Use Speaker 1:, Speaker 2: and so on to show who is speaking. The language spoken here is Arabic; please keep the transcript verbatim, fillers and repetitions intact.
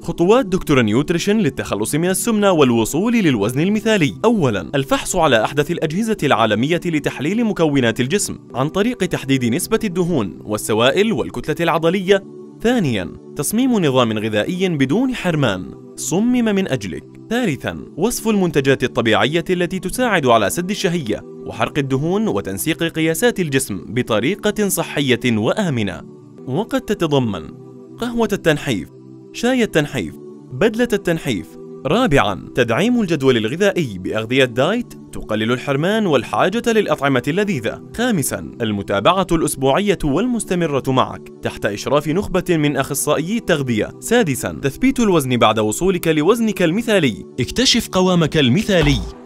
Speaker 1: خطوات دكتور نيوتريشن للتخلص من السمنة والوصول للوزن المثالي. أولاً، الفحص على أحدث الأجهزة العالمية لتحليل مكونات الجسم عن طريق تحديد نسبة الدهون والسوائل والكتلة العضلية. ثانياً، تصميم نظام غذائي بدون حرمان صمم من أجلك. ثالثاً، وصف المنتجات الطبيعية التي تساعد على سد الشهية وحرق الدهون وتنسيق قياسات الجسم بطريقة صحية وآمنة، وقد تتضمن قهوة التنحيف، شاي التنحيف، بدلة التنحيف. رابعاً، تدعيم الجدول الغذائي بأغذية دايت تقلل الحرمان والحاجة للأطعمة اللذيذة. خامساً، المتابعة الأسبوعية والمستمرة معك تحت إشراف نخبة من أخصائيي التغذية. سادساً، تثبيت الوزن بعد وصولك لوزنك المثالي. اكتشف قوامك المثالي.